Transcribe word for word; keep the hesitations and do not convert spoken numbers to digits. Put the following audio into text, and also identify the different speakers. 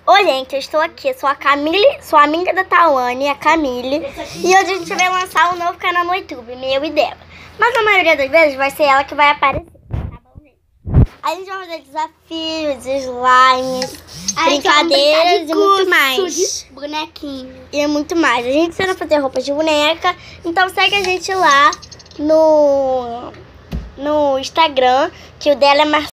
Speaker 1: Oi, gente, eu estou aqui, eu sou a Camille, sou amiga da Tawane, a Camille. E hoje a gente vai lançar um novo canal no YouTube, meu e dela. Mas a maioria das vezes vai ser ela que vai aparecer, tá bom, gente? A gente vai fazer desafios, slimes,
Speaker 2: Aí
Speaker 1: brincadeiras e muito mais.
Speaker 2: Bonequinho.
Speaker 1: E muito mais. A gente ensina a fazer roupas de boneca, então segue a gente lá no, no Instagram, que o dela é Mar